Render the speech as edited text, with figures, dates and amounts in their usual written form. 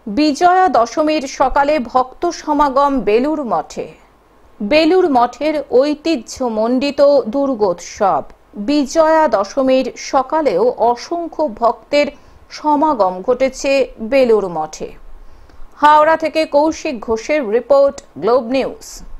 বিজয়া দশমীর সকালে ভক্ত সমাগম বেলুর মঠে। বেলুর মঠের ঐতিহ্যমণ্ডিত দুর্গোৎসব বিজয়া দশমীর সকালেও অসংখ্য ভক্তের সমাগম ঘটেছে বেলুর মঠে। হাওড়া থেকে কৌশিক ঘোষের রিপোর্ট, গ্লোব নিউজ।